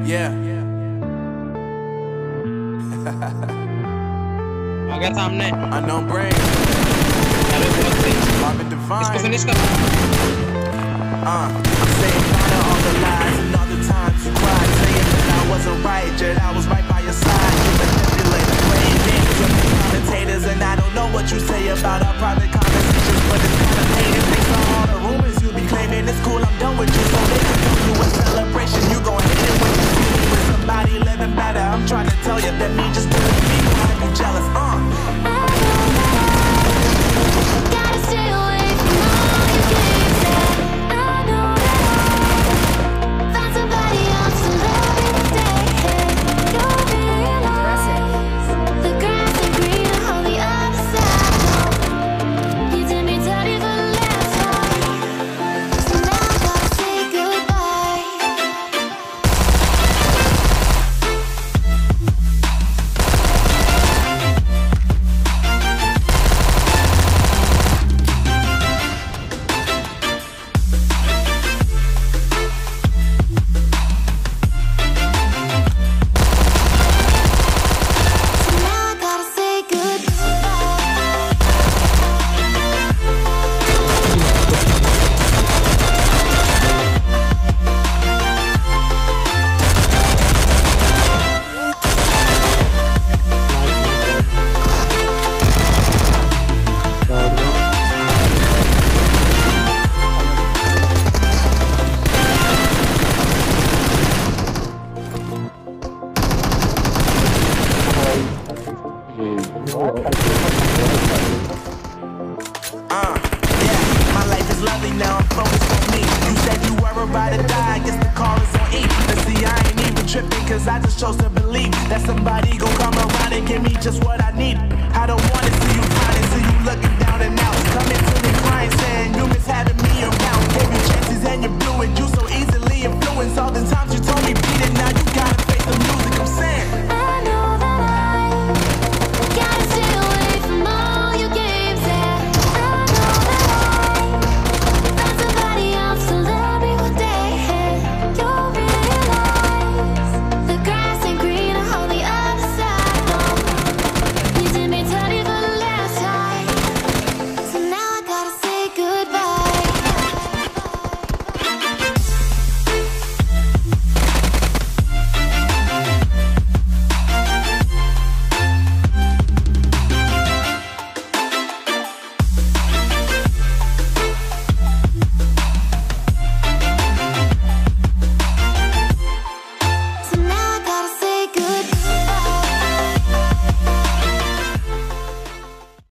Yeah. आ गया सामने। Unknown brain. अरे बहुत सही। इसको फिनिश कर। I'm saying bye to all the lies and all the times you cried, saying that I wasn't right, yet I was right by your side. You manipulated, playing games with the commentators, and I don't know what you say about our private conversations, but it's kind of hated. Based on all the rumors you be claiming, it's cool, I'm done with you, so they can come to a celebration. You gon' hate it when you see me with somebody living better. I'm trying to tell you that me just doing me gon' have you jealous. Gotta stay away from all your games. I know that find somebody else to love and stay. Don't realize the grass ain't greener on the other side. You did me dirty for the last time, so now I gotta say goodbye. So now I gotta say Yeah, my life is lovely now, I'm focused on me. You said you were about to die, I guess the call is on E. But see, I ain't even tripping, cause I just chose to believe that somebody gon' come around and give me just what I need. I don't wanna see you crying, see you looking down and out, coming to me crying, saying you miss having me around. Gave you chances and you blew it, you so easily influenced. All the times you told me beat it, now you gotta